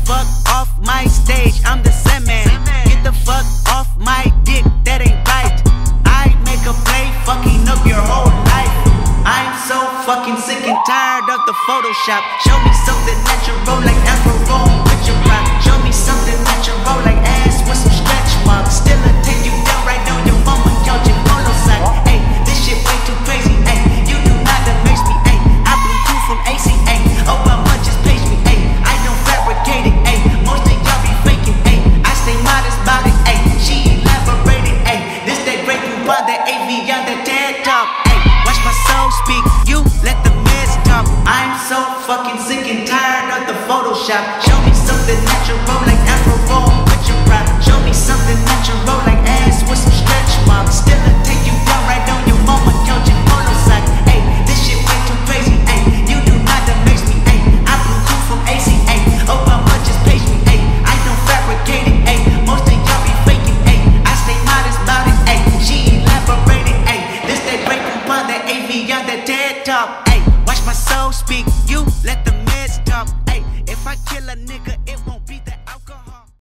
fuck off my stage, I'm the Sandman. Get the fuck off my dick, that ain't right. I make a play, fucking up your whole life. I'm so fucking sick and tired of the Photoshop. Show me something natural like Afro with your prop. Show me something natural like ass with some stretch marks. Still a take you down right on your mama couch in polo sock. Ayy, this shit way too crazy. Ayy, you do not amaze me. Ayy, I blew through from ACA. Obama just page me. Ayy, I don't fabricate it. Ayy, most of y'all be faking. Ayy, I stay modest about it. Ayy, she elaborated. Ayy, this that great coupon, that AV on that TED Talk. Ayy, watch my soul speak. You let the meds talk. I'm so fucking sick and tired of the Photoshop. Show me something natural like Afro with your prop. Show me something natural like ass with some stretch marks. Still a take you down right on your mama couch in polo sock. Ayy, this shit way too crazy. Ayy, you do not amaze me. Ayy, I blew through from ACA. Obama just page me. Ayy, I don't fabricate it. Ayy, most of y'all be faking. Ayy, I stay modest about it. Ayy, she elaborated. Ayy, this that great coupon, that AV on that TED Talk. Ayy, watch my soul speak. You let the meds talk. Ayy, if I kill a nigga